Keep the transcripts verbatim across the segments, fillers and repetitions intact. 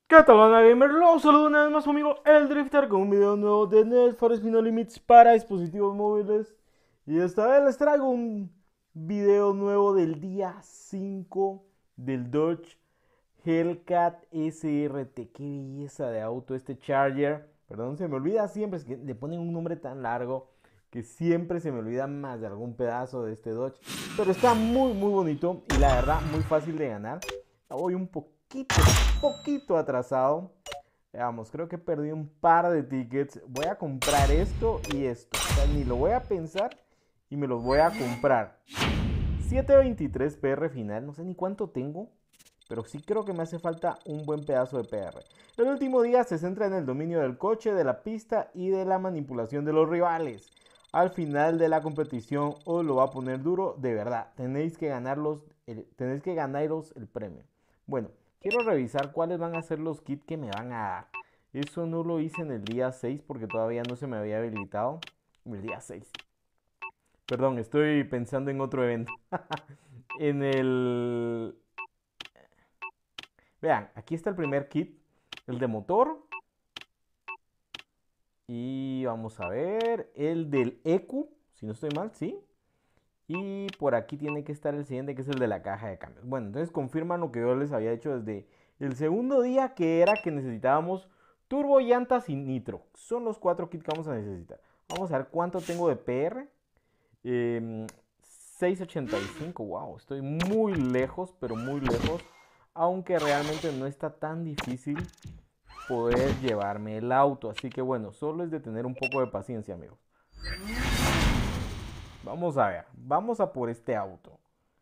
¿Qué tal, banda gamer? Los saludo una vez más su amigo El Drifter con un video nuevo de Need for Speed No Limits para dispositivos móviles. Y esta vez les traigo un video nuevo del día cinco del Dodge Hellcat S R T. Qué belleza de auto este Charger. Perdón, se me olvida siempre, es que le ponen un nombre tan largo que siempre se me olvida más de algún pedazo de este Dodge. Pero está muy muy bonito y la verdad muy fácil de ganar. Voy un poquito, poquito atrasado. Veamos, creo que perdí un par de tickets. Voy a comprar esto y esto. O sea, ni lo voy a pensar y me los voy a comprar. siete veintitrés P R final. No sé ni cuánto tengo, pero sí creo que me hace falta un buen pedazo de P R. El último día se centra en el dominio del coche, de la pista y de la manipulación de los rivales. Al final de la competición os lo va a poner duro, de verdad. Tenéis que ganarlos, el, tenéis que ganaros el premio. Bueno, quiero revisar cuáles van a ser los kits que me van a dar. Eso no lo hice en el día seis porque todavía no se me había habilitado. El día seis. Perdón, estoy pensando en otro evento. En el... Vean, aquí está el primer kit. El de motor. Y vamos a ver. El del E Q. Si no estoy mal, sí. Y por aquí tiene que estar el siguiente, que es el de la caja de cambios. Bueno, entonces confirman lo que yo les había hecho desde el segundo día, que era que necesitábamos turbo, llantas y nitro. Son los cuatro kits que vamos a necesitar. Vamos a ver cuánto tengo de P R. Eh, seiscientos ochenta y cinco, wow, estoy muy lejos, pero muy lejos. Aunque realmente no está tan difícil poder llevarme el auto. Así que bueno, solo es de tener un poco de paciencia, amigos. Vamos a ver, vamos a por este auto.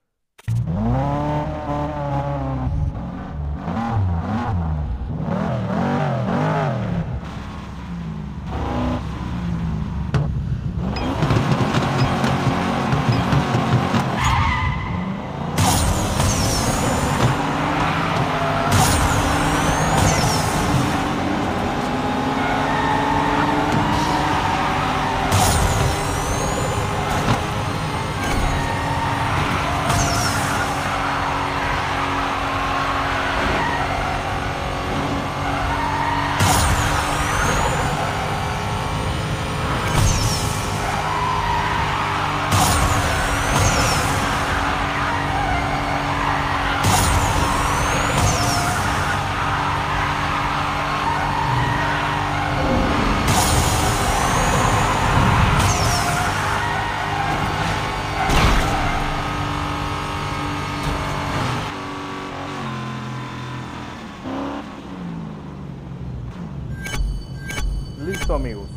Listo, amigos.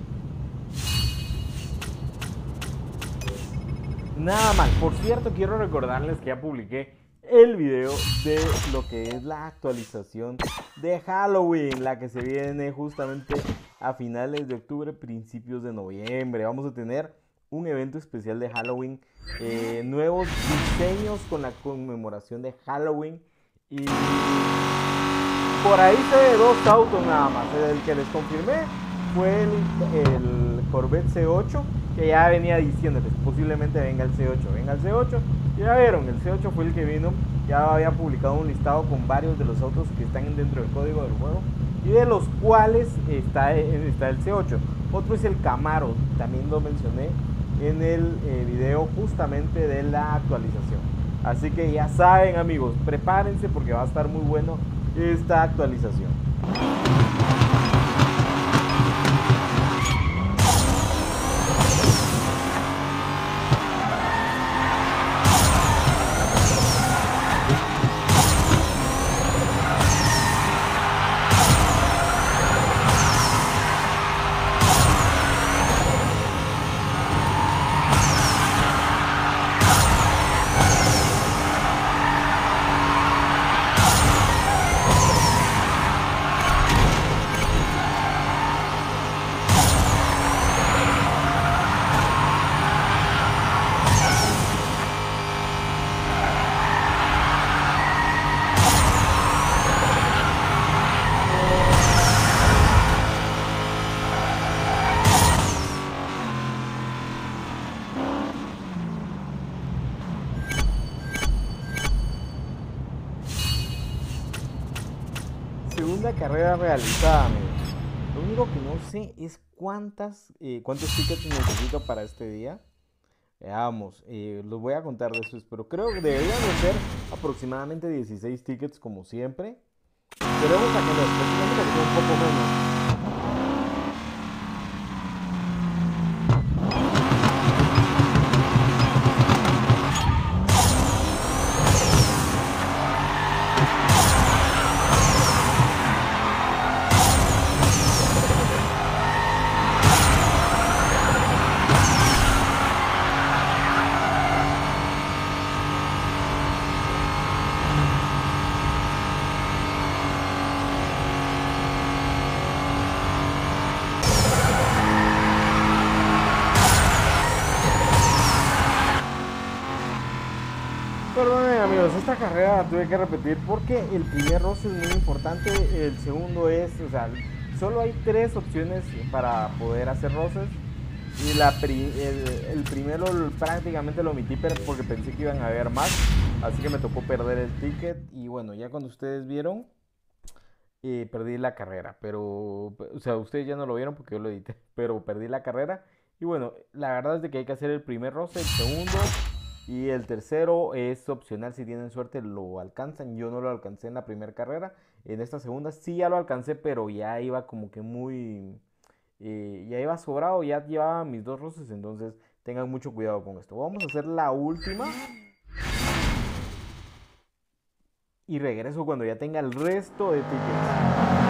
Nada mal. Por cierto, quiero recordarles que ya publiqué el video de lo que es la actualización de Halloween, la que se viene justamente a finales de octubre, principios de noviembre. Vamos a tener un evento especial de Halloween, eh, nuevos diseños con la conmemoración de Halloween y por ahí se ve dos autos nada más. El que les confirmé fue el, el Corvette C ocho, que ya venía diciéndoles, posiblemente venga el C ocho, venga el C ocho. Ya vieron, el C ocho fue el que vino, ya había publicado un listado con varios de los autos que están dentro del código del juego y de los cuales está, está el C ocho. Otro es el Camaro, también lo mencioné en el eh, video justamente de la actualización. Así que ya saben, amigos, prepárense porque va a estar muy bueno esta actualización. segunda carrera realizada, amigos. Lo único que no sé es cuántas, eh, cuántos tickets necesito para este día. Veamos, eh, los voy a contar después, pero creo que deberían de ser aproximadamente dieciséis tickets como siempre. Esperemos a que después tengamos que ser un poco menos. Perdonen amigos, esta carrera la tuve que repetir porque el primer roce es muy importante, el segundo es, o sea, solo hay tres opciones para poder hacer roces y la pri el, el primero prácticamente lo omití porque pensé que iban a haber más, así que me tocó perder el ticket y bueno, ya cuando ustedes vieron, eh, perdí la carrera, pero, o sea, ustedes ya no lo vieron porque yo lo edité, pero perdí la carrera y bueno, la verdad es de que hay que hacer el primer roce, el segundo. Y el tercero es opcional, si tienen suerte lo alcanzan. Yo no lo alcancé en la primera carrera. En esta segunda sí ya lo alcancé, pero ya iba como que muy... Eh, ya iba sobrado, ya llevaba mis dos roces, entonces tengan mucho cuidado con esto. Vamos a hacer la última. Y regreso cuando ya tenga el resto de tickets.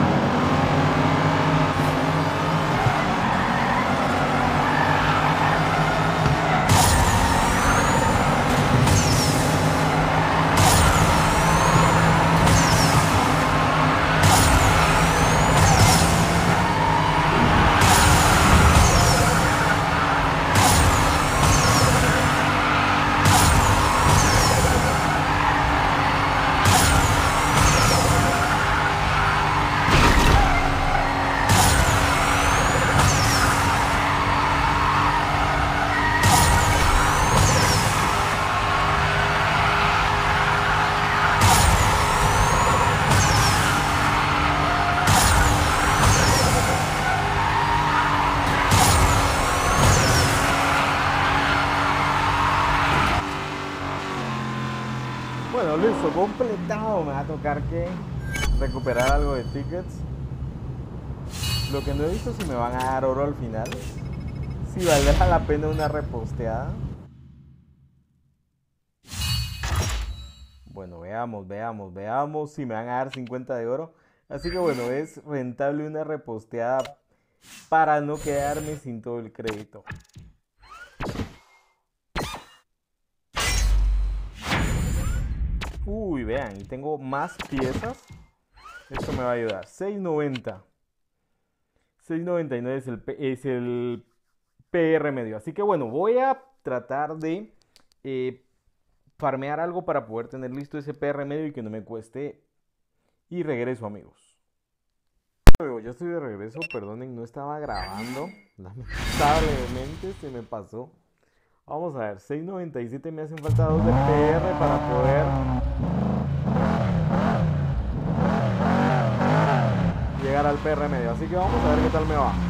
Bueno, listo, completado. Me va a tocar que recuperar algo de tickets. Lo que no he visto si me van a dar oro al final. Si valdrá la pena una reposteada. Bueno, veamos, veamos, veamos si me van a dar cincuenta de oro. Así que bueno, es rentable una reposteada para no quedarme sin todo el crédito. Uy, vean, y tengo más piezas. Esto me va a ayudar. seis noventa. seis noventa y nueve es el, es el P R medio. Así que bueno, voy a tratar de eh, farmear algo para poder tener listo ese P R medio y que no me cueste. Y regreso, amigos. Ya estoy de regreso, perdonen, no estaba grabando. Lamentablemente se me pasó. Vamos a ver, seis noventa y siete, me hacen falta dos de P R para poder llegar al P R medio. Así que vamos a ver qué tal me va.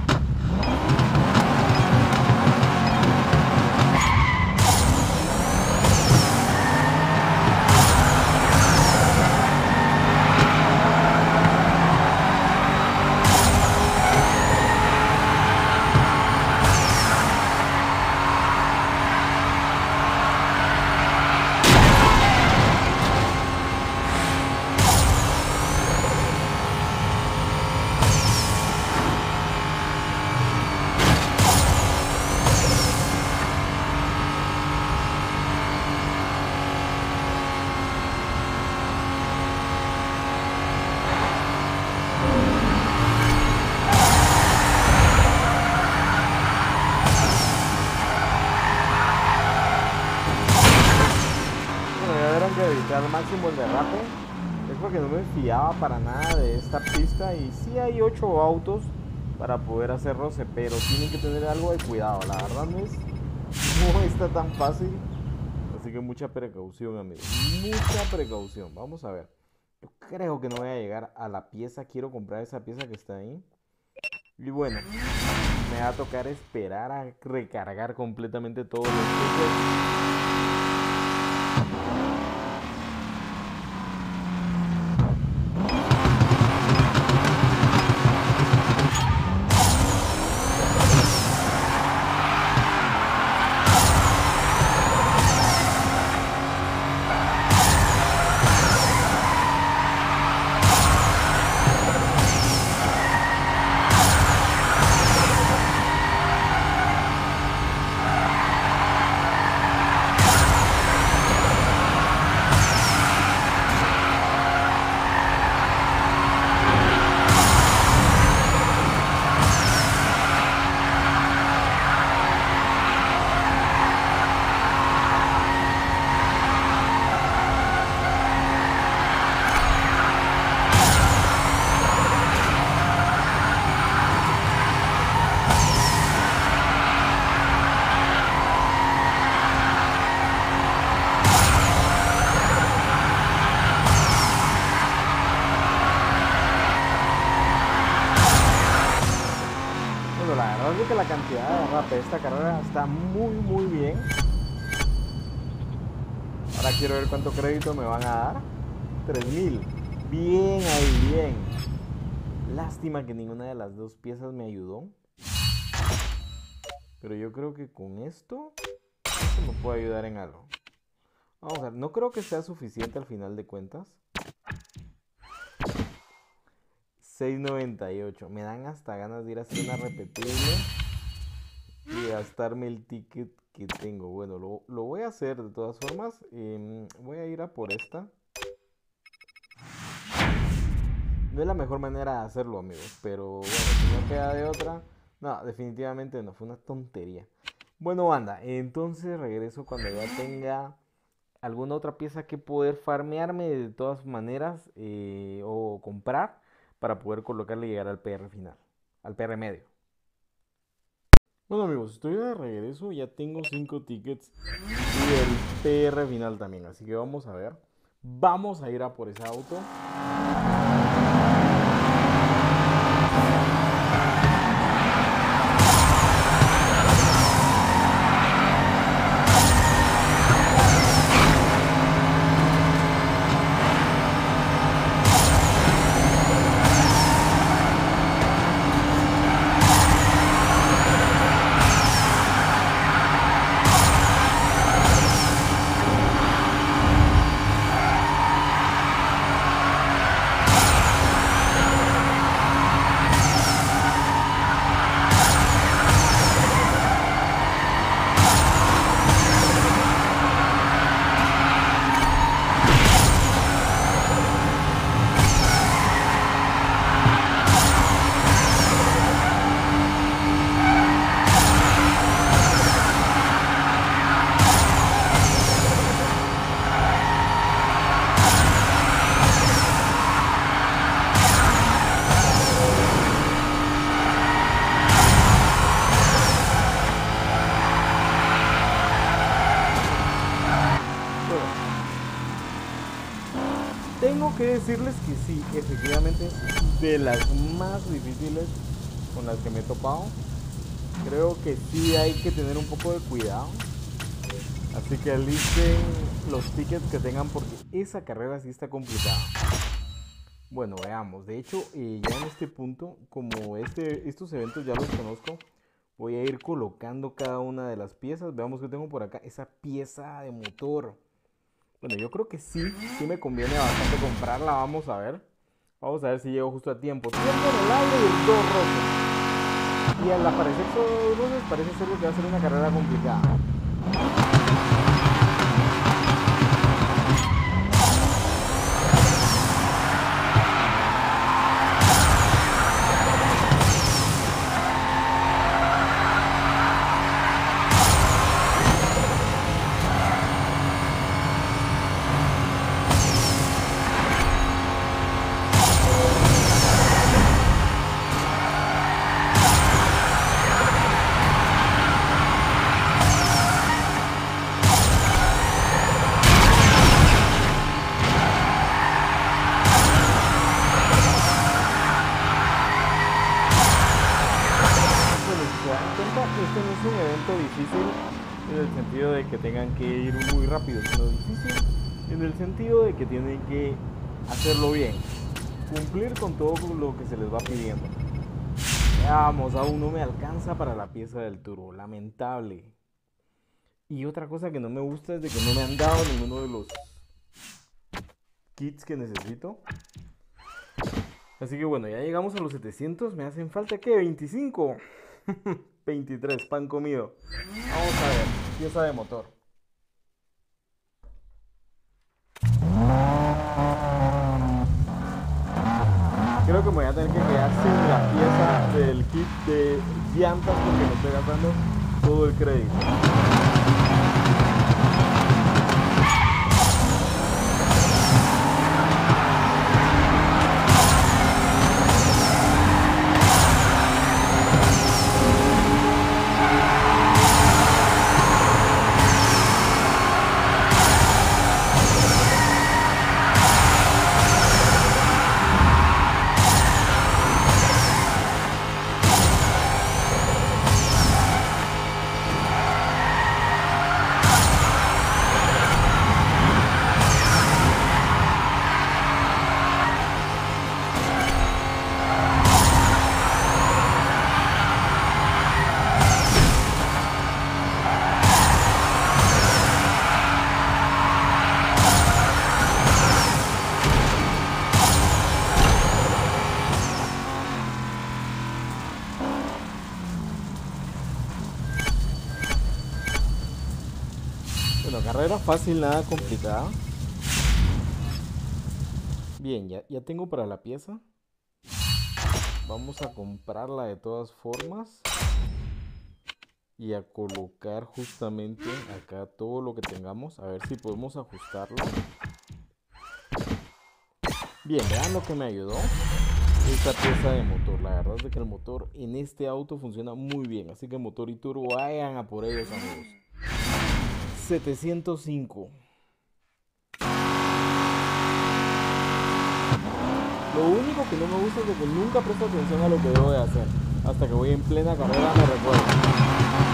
Al máximo el derrape es porque no me fiaba para nada de esta pista y sí hay ocho autos para poder hacer roce, pero tienen que tener algo de cuidado, la verdad no es no está tan fácil, así que mucha precaución amigos, mucha precaución. Vamos a ver, Yo creo que no voy a llegar a la pieza. Quiero comprar esa pieza que está ahí. Y bueno, me va a tocar esperar a recargar completamente todos los tickets. Bueno, la verdad es que la cantidad de rap de esta carrera está muy muy bien. Ahora quiero ver cuánto crédito me van a dar. tres mil. Bien ahí, bien. Lástima que ninguna de las dos piezas me ayudó. Pero yo creo que con esto, esto me puede ayudar en algo. Vamos a ver, no creo que sea suficiente al final de cuentas. seis noventa y ocho. Me dan hasta ganas de ir a hacer una repetible y gastarme el ticket que tengo. Bueno, lo, lo voy a hacer de todas formas. Eh, voy a ir a por esta. No es la mejor manera de hacerlo, amigos. Pero bueno, si no queda de otra. No, definitivamente no. Fue una tontería. Bueno, banda. Entonces regreso cuando ya tenga alguna otra pieza que poder farmearme de todas maneras. Eh, o comprar. Para poder colocarle y llegar al P R final. Al P R medio. Bueno, amigos, estoy de regreso. Ya tengo cinco tickets. Y el P R final también. Así que vamos a ver. Vamos a ir a por ese auto. Tengo que decirles que sí, efectivamente es de las más difíciles con las que me he topado. Creo que sí hay que tener un poco de cuidado. Así que alisten los tickets que tengan porque esa carrera sí está complicada. Bueno, veamos. De hecho, eh, ya en este punto, como este, estos eventos ya los conozco, voy a ir colocando cada una de las piezas. Veamos que tengo por acá. Esa pieza de motor. Bueno, yo creo que sí, sí me conviene bastante comprarla. Vamos a ver. Vamos a ver si llego justo a tiempo. Tiempo en el aire y el dos rojo. Y al aparecer esos luces parece ser que va a ser una carrera complicada. este no es un evento difícil en el sentido de que tengan que ir muy rápido, sino difícil en el sentido de que tienen que hacerlo bien, cumplir con todo lo que se les va pidiendo. Vamos, aún no me alcanza para la pieza del turbo, lamentable. Y otra cosa que no me gusta es de que no me han dado ninguno de los kits que necesito. Así que bueno, ya llegamos a los setecientos. Me hacen falta, ¿qué? veinticinco. veintitrés, pan comido. Vamos a ver, pieza de motor. Creo que me voy a tener que quedar sin la pieza del kit de llantas porque me estoy gastando todo el crédito. Bueno, carrera fácil, nada complicada. Bien, ya, ya tengo para la pieza. Vamos a comprarla de todas formas. Y a colocar justamente acá todo lo que tengamos. A ver si podemos ajustarlo. Bien, vean lo que me ayudó esta pieza de motor. La verdad es que el motor en este auto funciona muy bien. Así que motor y turbo, vayan a por ellos, amigos. setecientos cinco. Lo único que no me gusta es de que nunca presto atención a lo que debo de hacer. Hasta que voy en plena carrera me recuerdo.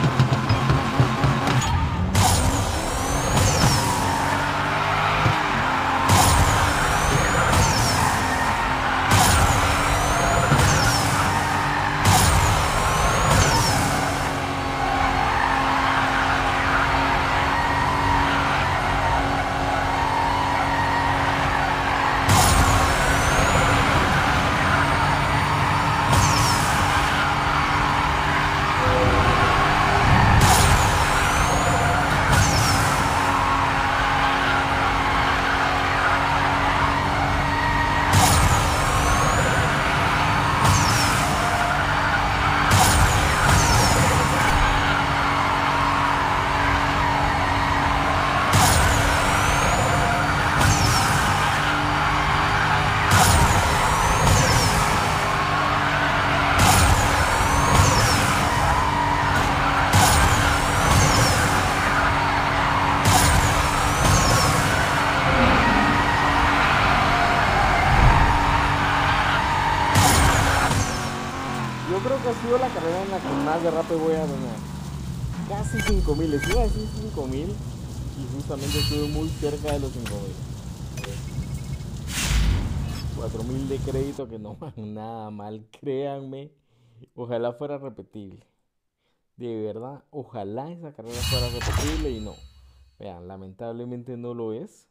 Creo que ha sido la carrera en la que más de rápido voy a ganar. Casi cinco mil, les iba a decir cinco mil y justamente estuve muy cerca de los cinco mil. cuatro mil de crédito que no van nada mal, créanme. Ojalá fuera repetible. De verdad, ojalá esa carrera fuera repetible y no. Vean, lamentablemente no lo es.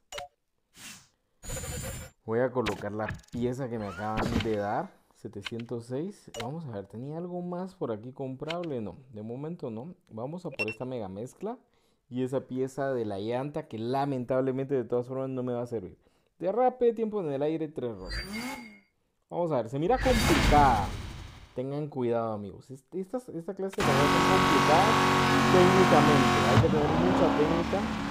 Voy a colocar la pieza que me acaban de dar. setecientos seis. Vamos a ver, ¿tenía algo más por aquí comprable? No, de momento no. Vamos a por esta mega mezcla y esa pieza de la llanta que lamentablemente de todas formas no me va a servir. Derrape, tiempo en el aire, tres rosas. Vamos a ver, se mira complicada. Tengan cuidado, amigos. Esta, esta clase de carreras son complicadas técnicamente. Hay que tener mucha técnica.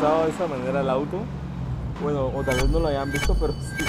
pasado de esa manera el auto. Bueno, o tal vez no lo hayan visto, pero sí.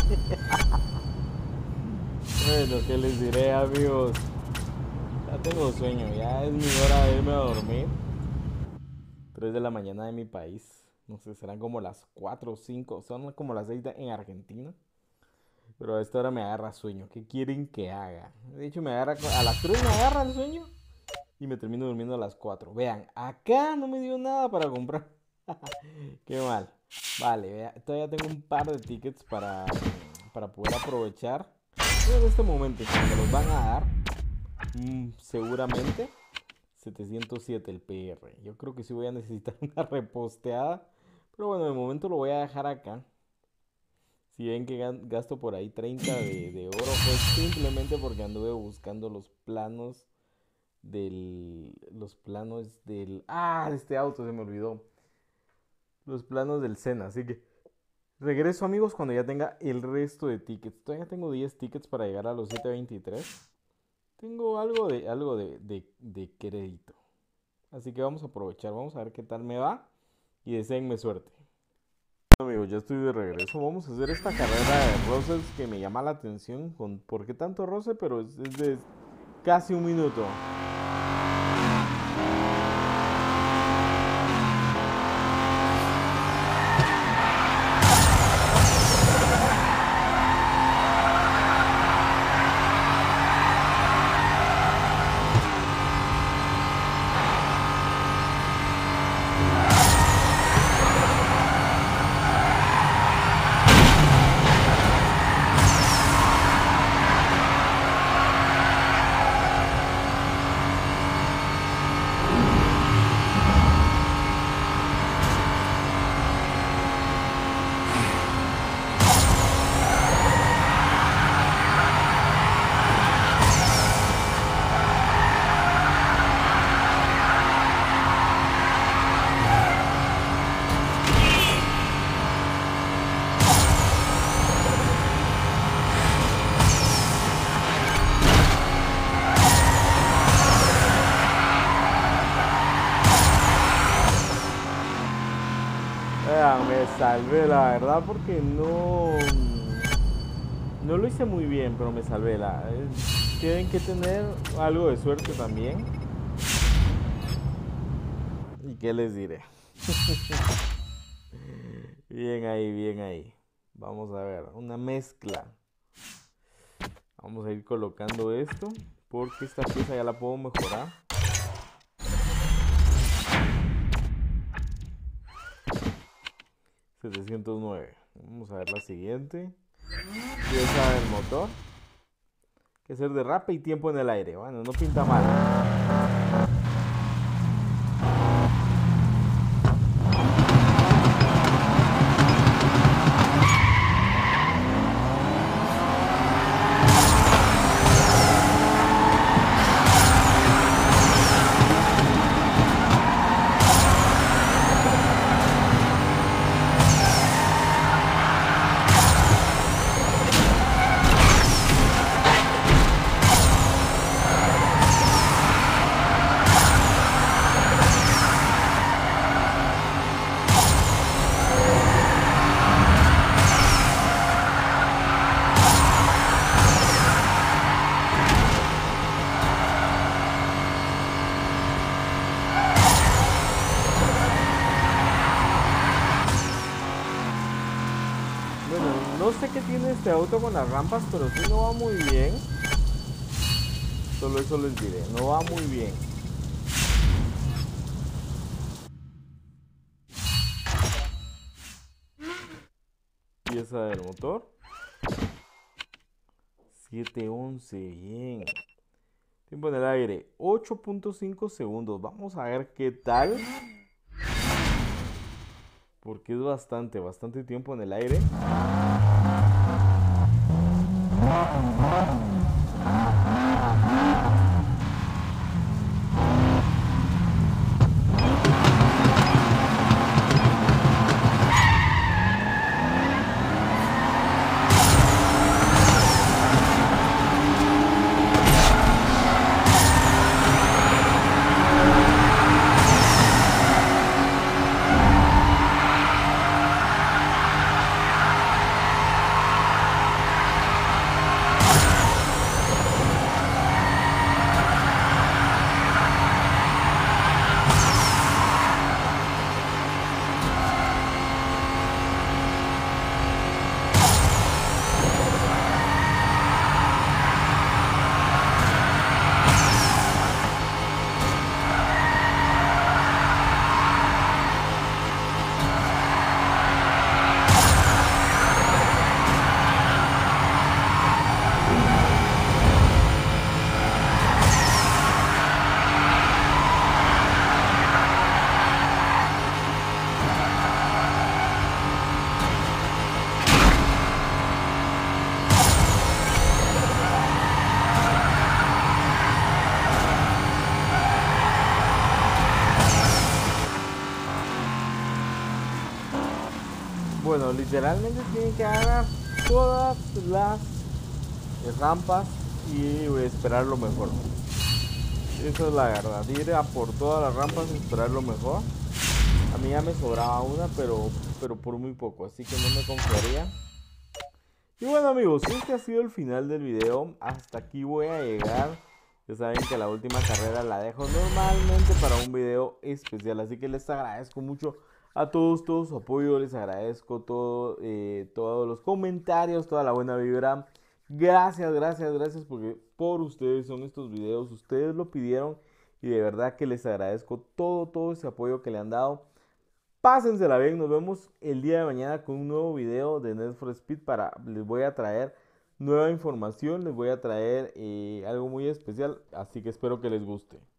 Bueno, ¿qué les diré, amigos? Ya tengo sueño, ya es mi hora de irme a dormir. tres de la mañana de mi país. No sé, serán como las cuatro o cinco. Son como las seis en Argentina. Pero a esta hora me agarra sueño. ¿Qué quieren que haga? De hecho, me agarra a las tres me agarra el sueño. Y me termino durmiendo a las cuatro. Vean, acá no me dio nada para comprar. Qué mal. Vale, vea, todavía tengo un par de tickets para, para poder aprovechar. Pero en este momento, si me los van a dar, mmm, seguramente setecientos siete el P R. Yo creo que sí voy a necesitar una reposteada. Pero bueno, de momento lo voy a dejar acá. Si ven que gasto por ahí treinta de, de oro, pues simplemente porque anduve buscando los planos del... Los planos del... Ah, de este auto se me olvidó. Los planos del Senna, así que... Regreso, amigos, cuando ya tenga el resto de tickets. Todavía tengo diez tickets para llegar a los setecientos veintitrés. Tengo algo de, algo de, de, de crédito. Así que vamos a aprovechar, vamos a ver qué tal me va. Y deseenme suerte. Amigos, ya estoy de regreso. Vamos a hacer esta carrera de roces que me llama la atención. Con, ¿por qué tanto roce? Pero es, es de casi un minuto. Me salvé, la verdad, porque no no lo hice muy bien, pero me salvé. La, tienen que tener algo de suerte también. ¿Y qué les diré? Bien ahí, bien ahí. Vamos a ver, una mezcla. Vamos a ir colocando esto, porque esta pieza ya la puedo mejorar. setecientos nueve. Vamos a ver la siguiente. Pieza del motor. Hay que hacer derrape y tiempo en el aire. Bueno, no pinta mal. No sé qué tiene este auto con las rampas, pero sí no va muy bien. Solo eso les diré, no va muy bien. Pieza del motor. siete once, bien. Tiempo en el aire, ocho punto cinco segundos. Vamos a ver qué tal. Porque es bastante, bastante tiempo en el aire. Bueno, literalmente tienen que agarrar todas las rampas y esperar lo mejor. Esa es la verdad, ir a por todas las rampas y esperar lo mejor. A mí ya me sobraba una, pero, pero por muy poco, así que no me confiaría. Y bueno amigos, este ha sido el final del video. Hasta aquí voy a llegar. Ya saben que la última carrera la dejo normalmente para un video especial. Así que les agradezco mucho a todos, todo su apoyo. Les agradezco todo, eh, todos los comentarios, toda la buena vibra. Gracias, gracias, gracias porque por ustedes son estos videos. Ustedes lo pidieron y de verdad que les agradezco todo, todo ese apoyo que le han dado. Pásensela bien, nos vemos el día de mañana con un nuevo video de Need for Speed. Para, les voy a traer nueva información, les voy a traer eh, algo muy especial, así que espero que les guste.